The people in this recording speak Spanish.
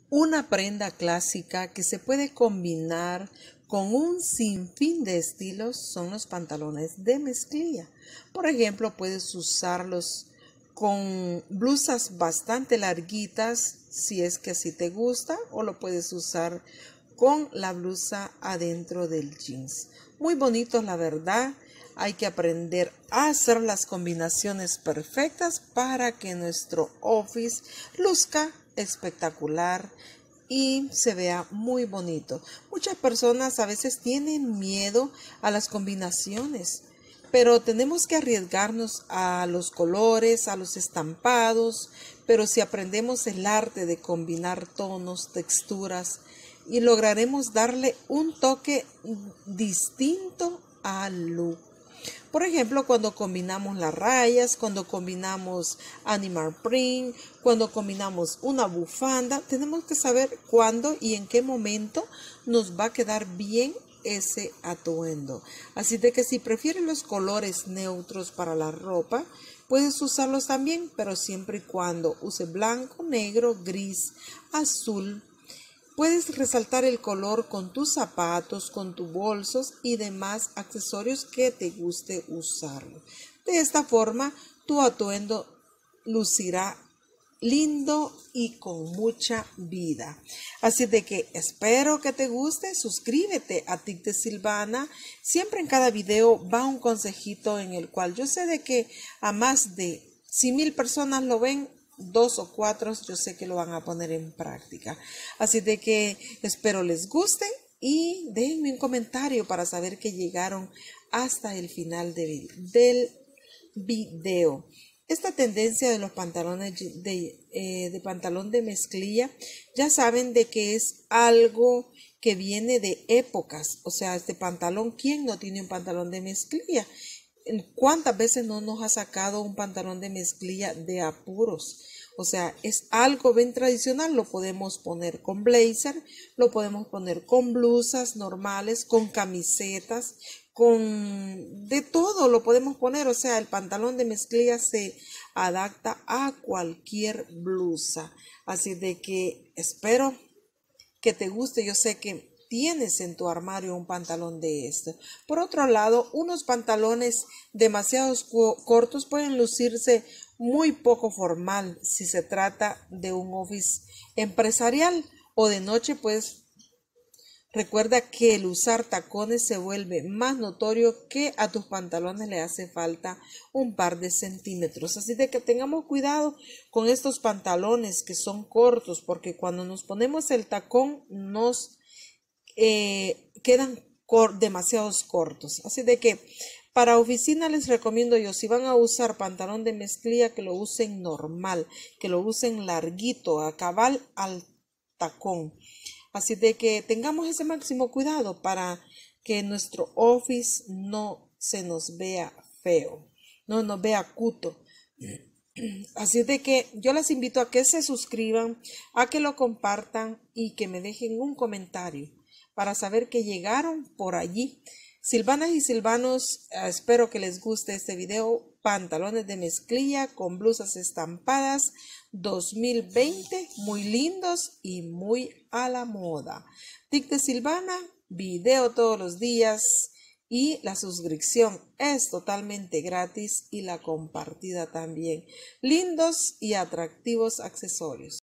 Una prenda clásica que se puede combinar con un sinfín de estilos son los pantalones de mezclilla. Por ejemplo, puedes usarlos con blusas bastante larguitas si es que así te gusta, o lo puedes usar con la blusa adentro del jeans. Muy bonitos, la verdad. Hay que aprender a hacer las combinaciones perfectas para que nuestro office luzca espectacular y se vea muy bonito. Muchas personas a veces tienen miedo a las combinaciones, pero tenemos que arriesgarnos a los colores, a los estampados, pero si aprendemos el arte de combinar tonos, texturas, y lograremos darle un toque distinto al look. Por ejemplo, cuando combinamos las rayas, cuando combinamos animal print, cuando combinamos una bufanda, tenemos que saber cuándo y en qué momento nos va a quedar bien ese atuendo. Así de que si prefieres los colores neutros para la ropa, puedes usarlos también, pero siempre y cuando use blanco, negro, gris, azul. Puedes resaltar el color con tus zapatos, con tus bolsos y demás accesorios que te guste usar. De esta forma, tu atuendo lucirá lindo y con mucha vida. Así de que espero que te guste. Suscríbete a TIC de Silvana. Siempre en cada video va un consejito en el cual yo sé de que a más de 100,000 personas lo ven, 2 o 4 yo sé que lo van a poner en práctica. Así de que espero les guste y déjenme un comentario para saber que llegaron hasta el final del video. Esta tendencia de los pantalones de pantalón de mezclilla, ya saben de que es algo que viene de épocas. O sea, este pantalón, ¿quién no tiene un pantalón de mezclilla? ¿Cuántas veces no nos ha sacado un pantalón de mezclilla de apuros? O sea, es algo bien tradicional. Lo podemos poner con blazer, lo podemos poner con blusas normales, con camisetas, con de todo lo podemos poner. O sea, el pantalón de mezclilla se adapta a cualquier blusa. Así de que espero que te guste. Yo sé que tienes en tu armario un pantalón de este. Por otro lado, unos pantalones demasiado cortos pueden lucirse muy poco formal si se trata de un office empresarial o de noche. Pues recuerda que el usar tacones se vuelve más notorio que a tus pantalones le hace falta un par de centímetros. Así de que tengamos cuidado con estos pantalones que son cortos, porque cuando nos ponemos el tacón nos quedan demasiados cortos. Así de que para oficina les recomiendo yo, si van a usar pantalón de mezclilla, que lo usen normal, que lo usen larguito, a cabal al tacón. Así de que tengamos ese máximo cuidado para que nuestro office no se nos vea feo, no nos vea cuto. Así de que yo les invito a que se suscriban, a que lo compartan y que me dejen un comentario para saber que llegaron por allí. Silvanas y silvanos, espero que les guste este video. Pantalones de mezclilla con blusas estampadas 2020, muy lindos y muy a la moda. TIC de Silvana, video todos los días y la suscripción es totalmente gratis y la compartida también. Lindos y atractivos accesorios.